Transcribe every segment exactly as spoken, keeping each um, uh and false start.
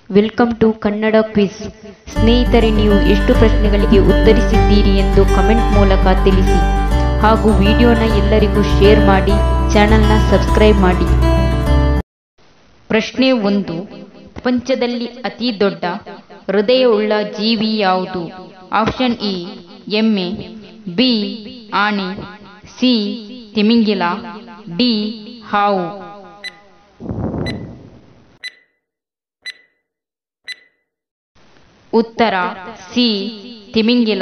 Welcome to Kannada quiz. ಸ್ನೇಹಿತರೆ, ನೀವು ಎಷ್ಟು ಪ್ರಶ್ನೆಗಳಿಗೆ ಉತ್ತರಿಸಿದ್ದೀರಿ ಎಂದು ಕಮೆಂಟ್ ಮೂಲಕ ತಿಳಿಸಿ ಹಾಗೂ ವಿಡಿಯೋನ ಎಲ್ಲರಿಗೂ ಶೇರ್ ಮಾಡಿ, ಚಾನೆಲ್ನ ಸಬ್ಸ್ಕ್ರೈಬ್ ಮಾಡಿ. ಪ್ರಶ್ನೆ ಒಂದು. ಪ್ರಪಂಚದಲ್ಲಿ ಅತಿ ದೊಡ್ಡ ಹೃದಯವುಳ್ಳ ಜೀವಿ ಯಾವುದು? ಆಪ್ಷನ್ ಎ ಎಮ್ಮೆ, ಬಿ ಆನೆ, ಸಿ ತಿಮಿಂಗಿಲ, ಡಿ ಹಾವು. ಉತ್ತರ ಸಿ ತಿಮಿಂಗಿಲ.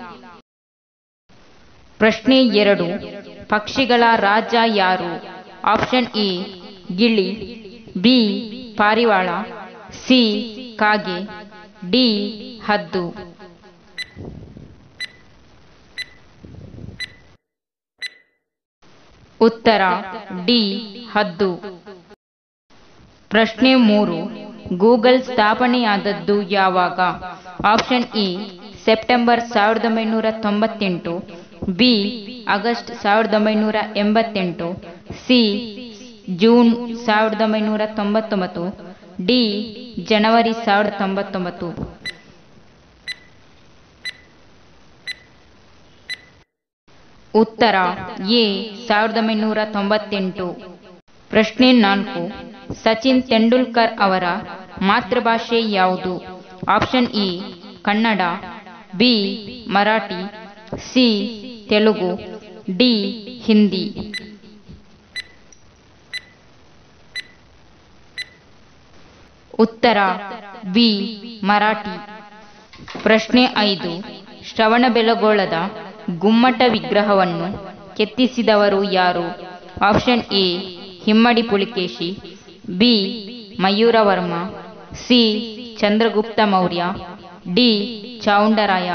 ಪ್ರಶ್ನೆ ಎರಡು. ಪಕ್ಷಿಗಳ ರಾಜ ಯಾರು? ಆಪ್ಷನ್ ಎ ಗಿಳಿ, ಬಿ ಪಾರಿವಾಳ, ಸಿ ಕಾಗೆ, ಡಿ ಹದ್ದು. ಉತ್ತರ ಡಿ ಹದ್ದು. ಪ್ರಶ್ನೆ ಮೂರು. ಗೂಗಲ್ ಸ್ಥಾಪನೆಯಾದದ್ದು ಯಾವಾಗ? ಆಪ್ಷನ್ ಎ ಸೆಪ್ಟೆಂಬರ್ ಸಾವಿರದ ಒಂಬೈನೂರ ತೊಂಬತ್ತೆಂಟು, ಬಿ ಆಗಸ್ಟ್ ಸಾವಿರದ ಒಂಬೈನೂರ ಎಂಬತ್ತೆಂಟು, ಸಿ ಜೂನ್ ಸಾವಿರದ ಒಂಬೈನೂರ ತೊಂಬತ್ತೊಂಬತ್ತು, ಡಿ ಜನವರಿ ಸಾವಿರದ ತೊಂಬತ್ತೊಂಬತ್ತು. ಉತ್ತರ ಎ ಸಾವಿರದ ಒಂಬೈನೂರ ತೊಂಬತ್ತೆಂಟು. ಪ್ರಶ್ನೆ ನಾಲ್ಕು. ಸಚಿನ್ ತೆಂಡೂಲ್ಕರ್ ಅವರ ಮಾತೃಭಾಷೆ ಯಾವುದು? Option A Kannada, B Marathi, C Telugu, D Hindi. ಉತ್ತರ ಬಿ ಮರಾಠಿ. ಪ್ರಶ್ನೆ ಐದು. ಶ್ರವಣಬೆಳಗೊಳದ ಗುಮ್ಮಟ ವಿಗ್ರಹವನ್ನು ಕೆತ್ತಿಸಿದವರು ಯಾರು? Option A Immadi Pulakeshi, B Mayuravarma, C Chandragupta Maurya, D Chavundaraya.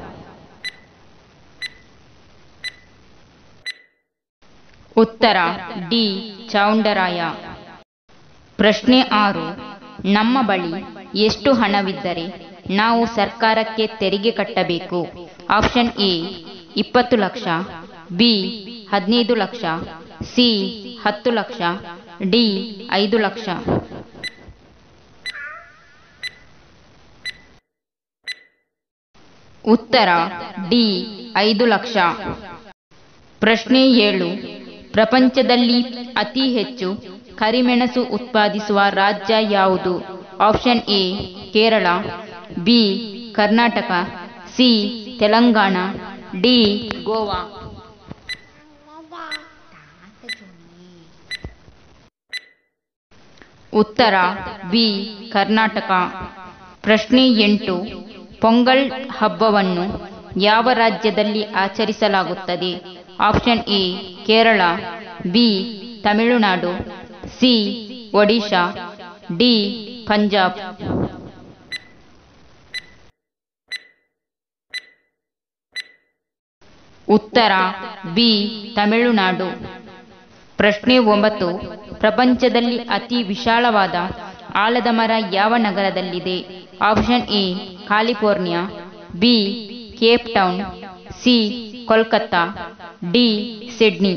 ಉತ್ತರ ಡಿ ಚಾವುಂಡರಾಯ. ಪ್ರಶ್ನೆ ಆರು. ನಮ್ಮ ಬಳಿ ಎಷ್ಟು ಹಣವಿದ್ದರೆ ನಾವು ಸರ್ಕಾರಕ್ಕೆ ತೆರಿಗೆ ಕಟ್ಟಬೇಕು? ಆಪ್ಷನ್ ಎ ಇಪ್ಪತ್ತು ಲಕ್ಷ, ಬಿ ಹದಿನೈದು ಲಕ್ಷ, ಸಿ ಹತ್ತು ಲಕ್ಷ, ಡಿ ಐದು ಲಕ್ಷ. ಉತ್ತರ ಡಿ ಐದು ಲಕ್ಷ. ಪ್ರಶ್ನೆ ಏಳು. ಪ್ರಪಂಚದಲ್ಲಿ ಅತಿ ಹೆಚ್ಚು ಕರಿಮೆಣಸು ಉತ್ಪಾದಿಸುವ ರಾಜ್ಯ ಯಾವುದು? Option A Kerala, B Karnataka, C Telangana, D Goa. ಉತ್ತರ ಬಿ ಕರ್ನಾಟಕ. ಪ್ರಶ್ನೆ ಎಂಟು. ಪೊಂಗಲ್ ಹಬ್ಬವನ್ನು ಯಾವ ರಾಜ್ಯದಲ್ಲಿ ಆಚರಿಸಲಾಗುತ್ತದೆ? Option A Kerala, B Tamil Nadu, C Odisha, D Punjab. ಉತ್ತರ ಬಿ ತಮಿಳುನಾಡು. ಪ್ರಶ್ನೆ ಒಂಬತ್ತು. ಪ್ರಪಂಚದಲ್ಲಿ ಅತಿ ವಿಶಾಲವಾದ ಆಲದ ಮರ ಯಾವ ನಗರದಲ್ಲಿದೆ? Option A California, B Cape Town, C Kolkata, D Sydney.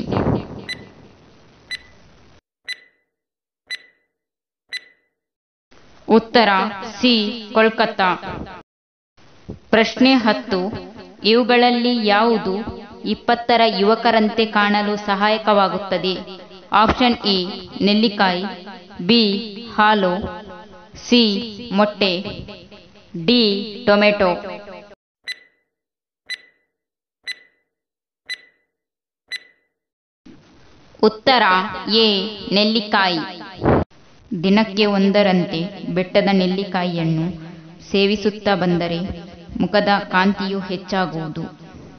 ಉತ್ತರ ಸಿ ಕೋಲ್ಕತ್ತಾ. ಪ್ರಶ್ನೆ ಹತ್ತು. ಇವುಗಳಲ್ಲಿ ಯಾವುದು ಇಪ್ಪತ್ತರ ಯುವಕರಂತೆ ಕಾಣಲು ಸಹಾಯಕವಾಗುತ್ತದೆ? ಆಪ್ಷನ್ ಎ ನೆಲ್ಲಿಕಾಯಿ, ಬಿ ಹಾಲು, ಸಿ ಮೊಟ್ಟೆ, ಡಿ ಟೊಮೆಟೊ. ಉತ್ತರ ಎ ನೆಲ್ಲಿಕಾಯಿ. ದಿನಕ್ಕೆ ಒಂದರಂತೆ ಬೆಟ್ಟದ ನೆಲ್ಲಿಕಾಯಿಯನ್ನು ಸೇವಿಸುತ್ತಾ ಬಂದರೆ ಮುಖದ ಕಾಂತಿಯು ಹೆಚ್ಚಾಗುವುದು.